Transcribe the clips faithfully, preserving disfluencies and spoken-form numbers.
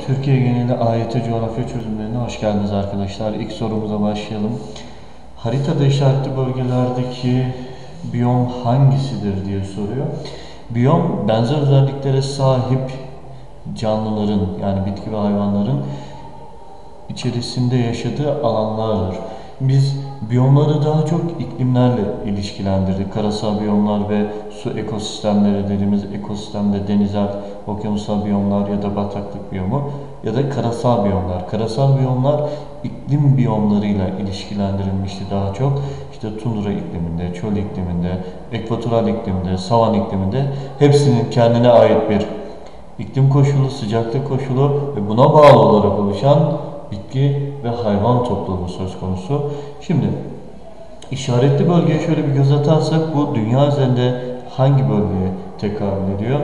Türkiye geneli A Y T coğrafya çözümlerine hoş geldiniz arkadaşlar. İlk sorumuza başlayalım. Haritada işaretli bölgelerdeki biyom hangisidir diye soruyor. Biyom benzer özelliklere sahip canlıların yani bitki ve hayvanların içerisinde yaşadığı alanlardır. Biz biyomları daha çok iklimlerle ilişkilendirdik. Karasal biyomlar ve su ekosistemleri dediğimiz ekosistemde denizler, okyanusal biyomlar ya da bataklık biyomu ya da karasal biyomlar. Karasal biyomlar iklim biyomlarıyla ilişkilendirilmişti daha çok. İşte tundra ikliminde, çöl ikliminde, ekvatoral iklimde, savan ikliminde hepsinin kendine ait bir iklim koşulu, sıcaklık koşulu ve buna bağlı olarak oluşan bitki ve hayvan topluluğu söz konusu. Şimdi işaretli bölgeye şöyle bir göz atarsak bu dünya üzerinde hangi bölgeye tekabül ediyor?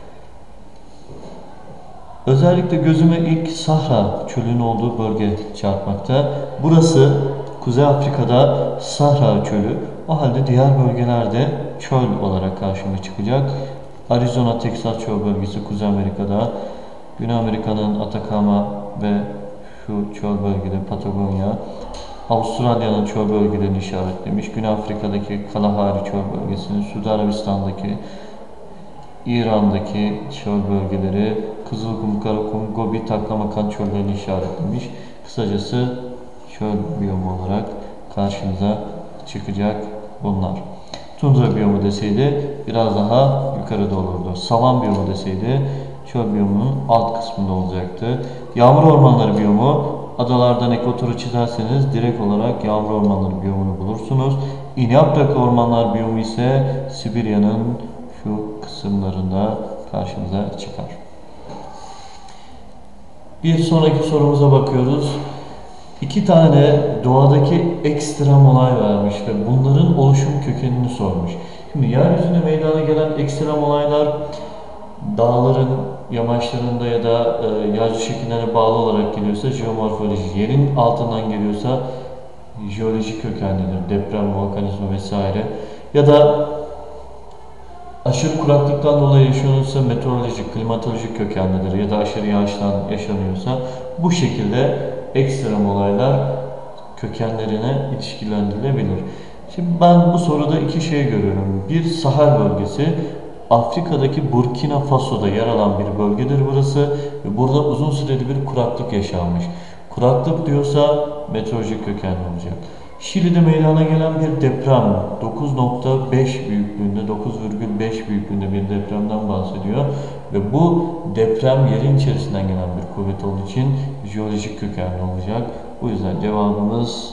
Özellikle gözüme ilk Sahra çölünün olduğu bölge çarpmakta. Burası Kuzey Afrika'da Sahra çölü. O halde diğer bölgelerde çöl olarak karşıma çıkacak. Arizona, Texas çöl bölgesi Kuzey Amerika'da. Güney Amerika'nın Atacama ve şu çöl bölgeleri Patagonya. Avustralya'nın çöl bölgelerini işaretlemiş. Güney Afrika'daki Kalahari çöl bölgesini, Suudi Arabistan'daki, İran'daki çöl bölgeleri, Kızılkum, Karakum, Gobi, Taklamakan çöllerini işaretlemiş. Kısacası çöl biyomu olarak karşımıza çıkacak bunlar. Tundra biyomu deseydi biraz daha yukarıda olurdu. Savan biyomu deseydi çöl biyomunun alt kısmında olacaktı. Yağmur ormanları biyomu, adalardan ekvatoru çizerseniz direkt olarak yağmur ormanları biyomunu bulursunuz. İnaprak ormanlar biyomu ise Sibirya'nın şu kısımlarında karşımıza çıkar. Bir sonraki sorumuza bakıyoruz. İki tane doğadaki ekstrem olay vermiş ve bunların oluşum kökenini sormuş. Şimdi yeryüzünde meydana gelen ekstrem olaylar dağların yamaçlarında ya da e, yağcı şekillerine bağlı olarak geliyorsa jeomorfoloji, yerin altından geliyorsa jeolojik kökenlidir, deprem, volkanizma vesaire. Ya da aşırı kuraklıktan dolayı yaşanıyorsa meteorolojik, klimatolojik kökenlidir ya da aşırı yağıştan yaşanıyorsa bu şekilde ekstrem olaylar kökenlerine ilişkilendirilebilir. Şimdi ben bu soruda iki şey görüyorum. Bir, Sahel bölgesi. Afrika'daki Burkina Faso'da yer alan bir bölgedir burası ve burada uzun süreli bir kuraklık yaşanmış. Kuraklık diyorsa meteorolojik kökenli olacak. Şili'de meydana gelen bir deprem, dokuz nokta beş büyüklüğünde, dokuz virgül beş büyüklüğünde bir depremden bahsediyor ve bu deprem yerin içerisinden gelen bir kuvvet olduğu için jeolojik kökenli olacak. Bu yüzden cevabımız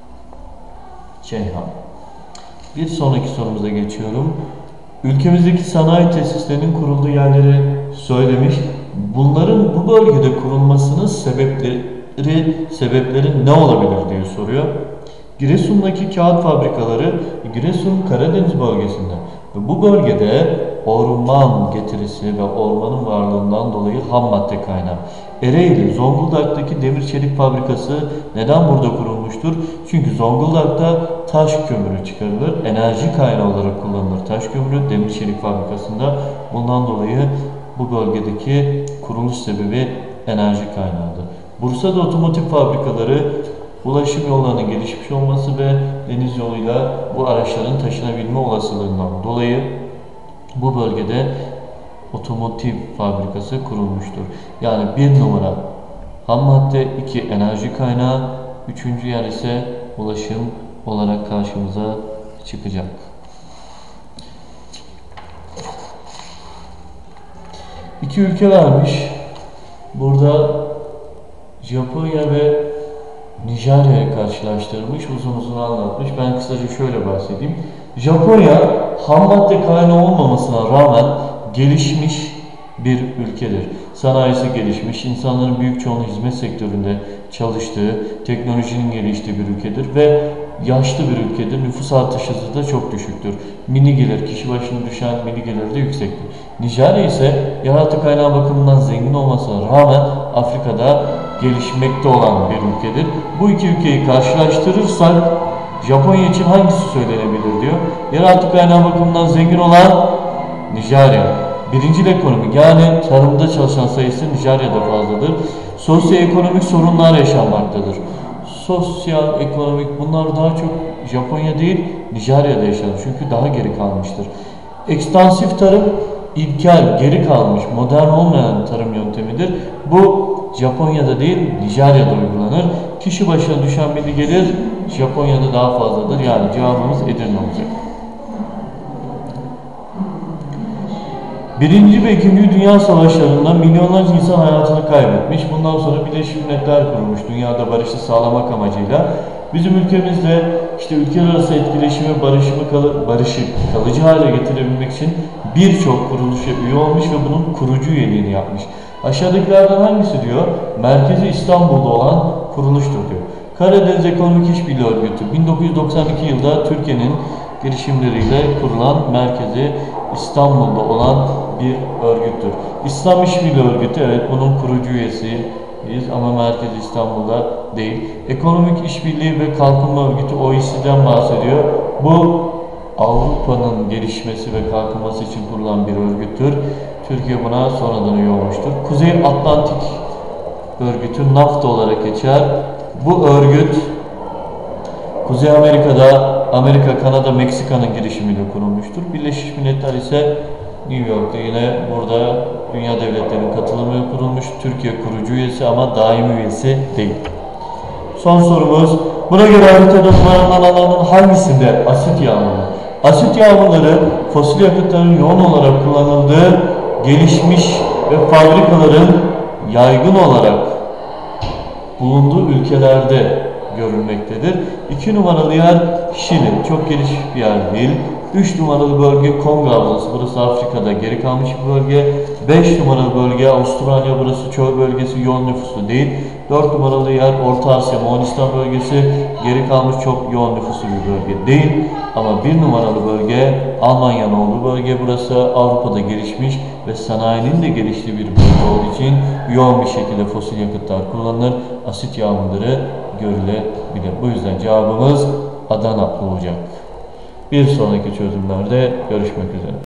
Ceyhan. Bir sonraki sorumuza geçiyorum. Ülkemizdeki sanayi tesislerinin kurulduğu yerleri söylemiş. Bunların bu bölgede kurulmasının sebepleri, sebepleri ne olabilir diye soruyor. Giresun'daki kağıt fabrikaları Giresun Karadeniz bölgesinde ve bu bölgede orman getirisi ve ormanın varlığından dolayı ham madde kaynağı. Ereğli, Zonguldak'taki demir çelik fabrikası neden burada kurulmuştur? Çünkü Zonguldak'ta taş kömürü çıkarılır, enerji kaynağı olarak kullanılır taş kömürü demir çelik fabrikasında. Bundan dolayı bu bölgedeki kuruluş sebebi enerji kaynağıdır. Bursa'da otomotiv fabrikaları ulaşım yollarının gelişmiş olması ve deniz yoluyla bu araçların taşınabilme olasılığından dolayı bu bölgede otomotiv fabrikası kurulmuştur. Yani bir numara ham madde, iki enerji kaynağı, üçüncü yer ise ulaşım olarak karşımıza çıkacak. İki ülke vermiş. Burada Japonya ve Nijerya'yı karşılaştırmış, uzun uzun anlatmış. Ben kısaca şöyle bahsedeyim. Japonya ham madde kaynağı olmamasına rağmen gelişmiş bir ülkedir. Sanayisi gelişmiş, insanların büyük çoğunluğu hizmet sektöründe çalıştığı, teknolojinin geliştiği bir ülkedir ve yaşlı bir ülkedir. Nüfus artış hızı da çok düşüktür. Mini gelir, kişi başına düşen mini gelir de yüksektir. Nijerya ise yeraltı kaynağı bakımından zengin olmasına rağmen Afrika'da gelişmekte olan bir ülkedir. Bu iki ülkeyi karşılaştırırsak Japonya için hangisi söylenebilir diyor. Yeraltı kaynağı bakımından zengin olan Nijerya. Birincil ekonomik, yani tarımda çalışan sayısı Nijerya'da fazladır. Sosyoekonomik sorunlar yaşanmaktadır. Sosyal, ekonomik, bunlar daha çok Japonya değil, Nijerya'da yaşanır. Çünkü daha geri kalmıştır. Ekstansif tarım, ilkel, geri kalmış, modern olmayan tarım yöntemidir. Bu Japonya'da değil, Nijerya'da uygulanır. Kişi başına düşen milli gelir Japonya'da daha fazladır. Yani cevabımız Edirne olacak. Birinci ve İkinci Dünya Savaşlarında milyonlarca insan hayatını kaybetmiş. Bundan sonra Birleşmiş Milletler kurulmuş dünyada barışı sağlamak amacıyla. Bizim ülkemizde işte ülkeler arası etkileşimi, barışımı kalı, barışı kalıcı hale getirebilmek için birçok kuruluşa üye olmuş ve bunun kurucu üyeliğini yapmış. Aşağıdakilerden hangisi diyor? Merkezi İstanbul'da olan kuruluştur diyor. Karadeniz Ekonomik İşbirliği Örgütü bin dokuz yüz doksan iki yılda Türkiye'nin girişimleriyle kurulan, merkezi İstanbul'da olan bir örgüttür. İslam İşbirliği Örgütü, evet, bunun kurucu üyesiyiz ama merkezi İstanbul'da değil. Ekonomik İşbirliği ve Kalkınma Örgütü O E C D'den bahsediyor. Bu Avrupa'nın gelişmesi ve kalkınması için kurulan bir örgüttür. Türkiye buna sonradan üye olmuştur. Kuzey Atlantik Örgütü NAFTA olarak geçer. Bu örgüt Kuzey Amerika'da Amerika, Kanada, Meksika'nın girişimiyle kurulmuştur. Birleşmiş Milletler ise New York'ta, yine burada dünya devletlerinin katılımıyla kurulmuş. Türkiye kurucu üyesi ama daimi üyesi değil. Son sorumuz. Buna göre haritada numaralan alanın hangisinde asit yağmuru? Asit yağmurları fosil yakıtların yoğun olarak kullanıldığı gelişmiş ve fabrikaların yaygın olarak bulunduğu ülkelerde görülmektedir. iki numaralı yer Şili, çok gelişmiş bir yer değil. üç numaralı bölge Kongo Havzası, burası Afrika'da geri kalmış bir bölge. beş numaralı bölge Avustralya, burası çöl bölgesi, yoğun nüfuslu değil. dört numaralı yer Orta Asya, Moğolistan bölgesi, geri kalmış çok yoğun nüfuslu bir bölge değil. Ama bir numaralı bölge Almanya'nın olduğu bölge, burası Avrupa'da gelişmiş ve sanayinin de geliştiği bir bölge olduğu için yoğun bir şekilde fosil yakıtlar kullanılır. Asit yağmurları görülebilir. Bu yüzden cevabımız Adana olacak. Bir sonraki çözümlerde görüşmek üzere.